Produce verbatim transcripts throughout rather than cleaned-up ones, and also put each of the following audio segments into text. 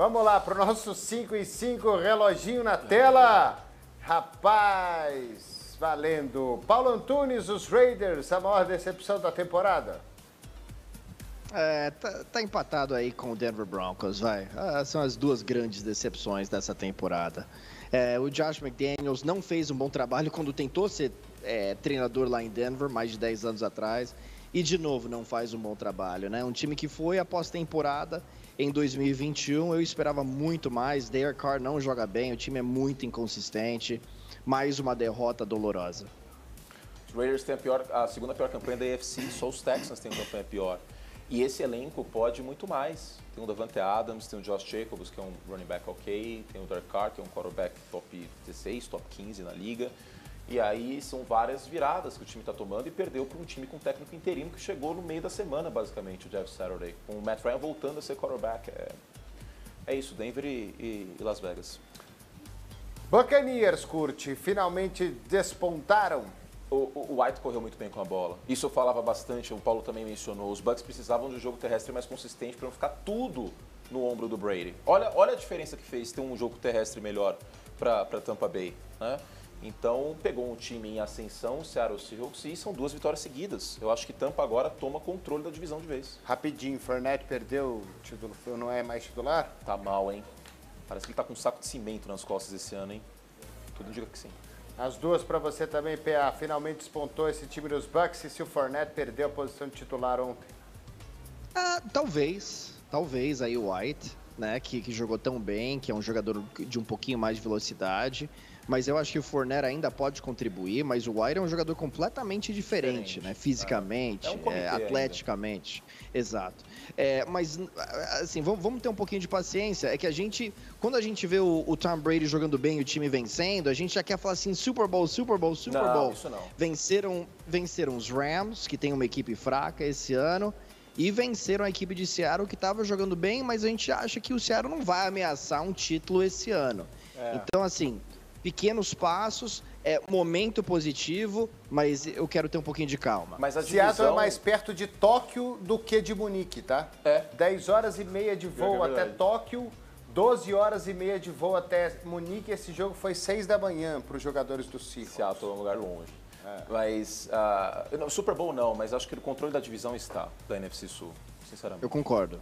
Vamos lá para o nosso cinco e cinco, reloginho na tela. Rapaz, valendo. Paulo Antunes, os Raiders, a maior decepção da temporada. É, tá, tá empatado aí com o Denver Broncos, vai. Ah, são as duas grandes decepções dessa temporada. É, o Josh McDaniels não fez um bom trabalho quando tentou ser é, treinador lá em Denver, mais de dez anos atrás. E, de novo, não faz um bom trabalho, né? Um time que foi após temporada em dois mil e vinte e um, eu esperava muito mais. Derek Carr não joga bem, o time é muito inconsistente. Mais uma derrota dolorosa. Os Raiders têm a, pior, a segunda pior campanha da A F C, só os Texans têm uma campanha pior. E esse elenco pode muito mais. Tem o Davante Adams, tem o Josh Jacobs, que é um running back ok, tem o Derek Carr, que é um quarterback top dezesseis, top quinze na liga. E aí são várias viradas que o time está tomando e perdeu para um time com um técnico interino que chegou no meio da semana, basicamente, o Jeff Saturday. Com o Matt Ryan voltando a ser quarterback. É, é isso, Denver e, e Las Vegas. Buccaneers, Curti, finalmente despontaram. O, o White correu muito bem com a bola. Isso eu falava bastante, o Paulo também mencionou. Os Bucs precisavam de um jogo terrestre mais consistente para não ficar tudo no ombro do Brady. Olha, olha a diferença que fez ter um jogo terrestre melhor para Tampa Bay, né? Então, pegou um time em ascensão, o Seattle Seahawks, e são duas vitórias seguidas. Eu acho que Tampa agora toma controle da divisão de vez. Rapidinho, Fournette perdeu o título, não é mais titular? Tá mal, hein? Parece que ele tá com um saco de cimento nas costas esse ano, hein? Tudo indica que sim. As duas para você também, P A. Finalmente despontou esse time dos Bucks e se o Fournette perdeu a posição de titular ontem? Ah, talvez, talvez aí o White, né, que, que jogou tão bem, que é um jogador de um pouquinho mais de velocidade, mas eu acho que o Fournette ainda pode contribuir, mas o White é um jogador completamente diferente, diferente. né, fisicamente, é. É um é, atleticamente, ainda. Exato. É, mas, assim, vamos, vamos ter um pouquinho de paciência, é que a gente, quando a gente vê o, o Tom Brady jogando bem e o time vencendo, a gente já quer falar assim, Super Bowl, Super Bowl, Super não, Bowl. Isso não. Venceram, venceram os Rams, que tem uma equipe fraca esse ano, e venceram a equipe de Seattle, que estava jogando bem, mas a gente acha que o Seattle não vai ameaçar um título esse ano. É. Então, assim, pequenos passos, é momento positivo, mas eu quero ter um pouquinho de calma. Mas a divisão... Seattle é mais perto de Tóquio do que de Munique, tá? É. dez horas e meia de voo é até Tóquio, doze horas e meia de voo até Munique. Esse jogo foi seis da manhã para os jogadores do Seahawks. Seattle é um lugar longe. É. Mas, uh, não, Super Bowl não, mas acho que o controle da divisão está, da N F C Sul, sinceramente. Eu concordo.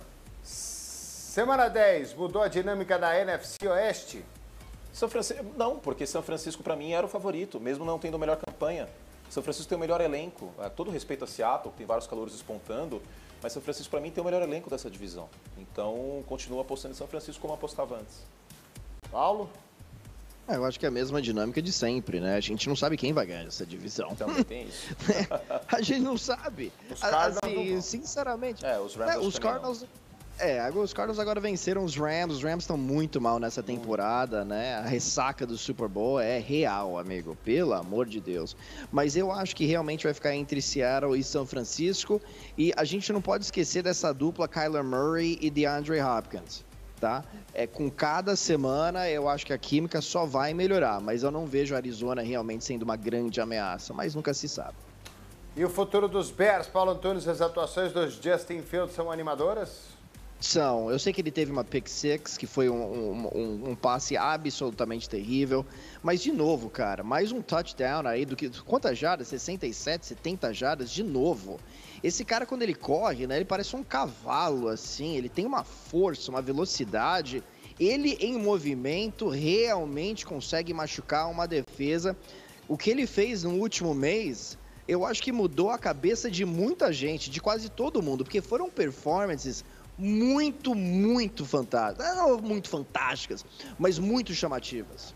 Semana dez, mudou a dinâmica da N F C Oeste? São Francisco, não, porque São Francisco para mim era o favorito, mesmo não tendo a melhor campanha. São Francisco tem o melhor elenco, uh, todo respeito a Seattle, tem vários calouros despontando, mas São Francisco para mim tem o melhor elenco dessa divisão. Então, continuo apostando em São Francisco como apostava antes. Paulo? É, eu acho que é a mesma dinâmica de sempre, né? A gente não sabe quem vai ganhar essa divisão. Também tem isso. A gente não sabe. Os Cardinals assim, não sinceramente. É, os Rams é, os Cardinals. É, os Cardinals agora venceram os Rams. Os Rams estão muito mal nessa temporada, né? A ressaca do Super Bowl é real, amigo. Pelo amor de Deus. Mas eu acho que realmente vai ficar entre Seattle e São Francisco. E a gente não pode esquecer dessa dupla Kyler Murray e DeAndre Hopkins. Tá? É, com cada semana eu acho que a química só vai melhorar, mas eu não vejo a Arizona realmente sendo uma grande ameaça, mas nunca se sabe. E o futuro dos Bears, Paulo Antunes, as atuações dos Justin Fields são animadoras? São, eu sei que ele teve uma pick six, que foi um, um, um, um passe absolutamente terrível, mas de novo, cara, mais um touchdown aí do que, quantas jardas? sessenta e sete, setenta jardas, de novo. Esse cara, quando ele corre, né, ele parece um cavalo, assim, ele tem uma força, uma velocidade. Ele, em movimento, realmente consegue machucar uma defesa. O que ele fez no último mês, eu acho que mudou a cabeça de muita gente, de quase todo mundo, porque foram performances muito, muito fantásticas. Não muito fantásticas, mas muito chamativas.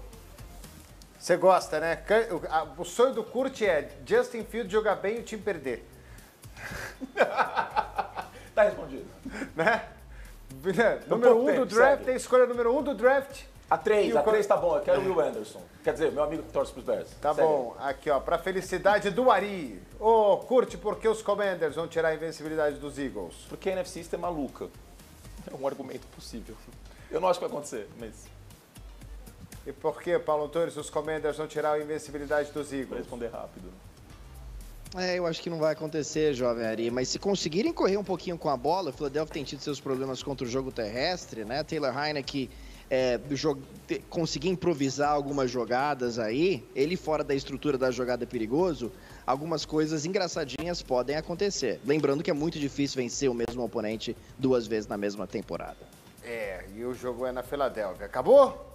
Você gosta, né? O sonho do Kurt é Justin Fields jogar bem e o time perder. Tá respondido. Né? Número um do draft, segue. Tem escolha número um do draft. A três, a três tá bom, eu quero o Will Anderson. Quer dizer, meu amigo que torce pros Bears. Tá segue. Bom, aqui ó, pra felicidade do Ari. Ô, oh, Curte, por que os Commanders vão tirar a invencibilidade dos Eagles? Porque a N F C East é maluca. É um argumento possível. Eu não acho que vai acontecer, mas... E por que, Paulo Antunes, os Commanders vão tirar a invencibilidade dos Eagles? Vou responder rápido. É, eu acho que não vai acontecer, jovem Ari, mas se conseguirem correr um pouquinho com a bola, o Philadelphia tem tido seus problemas contra o jogo terrestre, né? Taylor Heinicke é, conseguir improvisar algumas jogadas aí, ele fora da estrutura da jogada é perigoso, algumas coisas engraçadinhas podem acontecer. Lembrando que é muito difícil vencer o mesmo oponente duas vezes na mesma temporada. É, e o jogo é na Filadélfia. Acabou?